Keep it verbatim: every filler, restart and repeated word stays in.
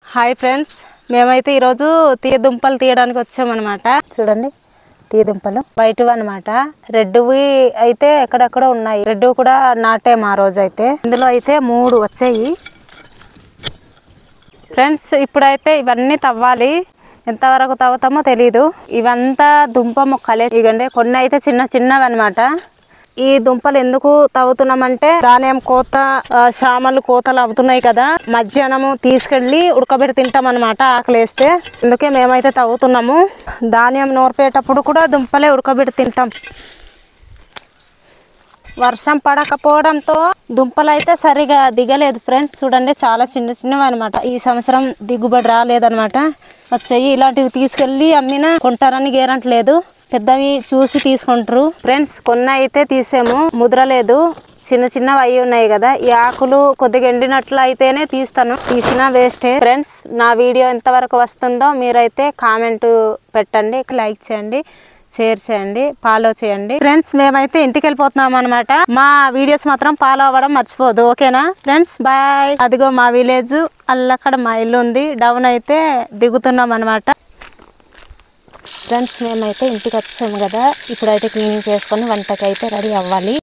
Hi friends, మేమైతే ఈరోజు తీయ దుంపలు తీయడానికి వచ్చామన్నమాట. చూడండి, తీయ దుంపలు బయటవి అనమాట. రెడ్వి అయితే ఎక్కడెక్కడ ఉన్నాయి. రెడ్ కూడా నాటేం ఆ రోజు అయితే. ఇందులో అయితే మూడు వచ్చాయి ఫ్రెండ్స్. ఇప్పుడైతే ఇవన్నీ తవ్వాలి. ఎంతవరకు తవ్వుతామో తెలీదు. ఇవంతా దుంప మొక్కలే. ఇగండి కొన్ని అయితే చిన్న చిన్నవి అనమాట. ఈ దుంపలు ఎందుకు తవ్వుతున్నామంటే ధాన్యం కోత, శామలు కోతలు అవుతున్నాయి కదా, మధ్యాహ్నము తీసుకెళ్ళి ఉడకబెట్టి తింటాం అనమాట ఆకలేస్తే. అందుకే మేమైతే తవ్వుతున్నాము. ధాన్యం నూర్పేటప్పుడు కూడా దుంపలే ఉడకబెట్టి తింటాం. వర్షం పడకపోవడంతో దుంపలు అయితే సరిగా దిగలేదు ఫ్రెండ్స్. చూడండి, చాలా చిన్న చిన్నవి అనమాట. ఈ సంవత్సరం దిగుబడి రాలేదనమాట. వచ్చాయి. ఇలాంటివి తీసుకెళ్ళి అమ్మినా కొంటారని గ్యారెంటీ లేదు. పెద్దవి చూసి తీసుకుంటారు ఫ్రెండ్స్. కొన్ని అయితే తీసాము, ముద్రలేదు. చిన్న చిన్నవి అయి ఉన్నాయి కదా. ఈ ఆకులు కొద్దిగా ఎండినట్లు అయితేనే తీస్తాను, తీసినా వేస్టే ఫ్రెండ్స్. నా వీడియో ఎంతవరకు వస్తుందో మీరైతే కామెంట్ పెట్టండి, లైక్ చేయండి, షేర్ చేయండి, ఫాలో చేయండి ఫ్రెండ్స్. మేమైతే ఇంటికి వెళ్ళిపోతున్నాం అనమాట. మా వీడియోస్ మాత్రం ఫాలో అవ్వడం మర్చిపోదు, ఓకేనా ఫ్రెండ్స్? బాయ్. అదిగో మా విలేజ్, అల్లక్కడ మా ఇల్లు ఉంది. డౌన్ అయితే దిగుతున్నాం అనమాట ఫ్రెండ్స్. మేమైతే ఇంటికి వచ్చాము కదా. ఇప్పుడైతే క్లీనింగ్ చేసుకొని వంటకి అయితే రెడీ అవ్వాలి.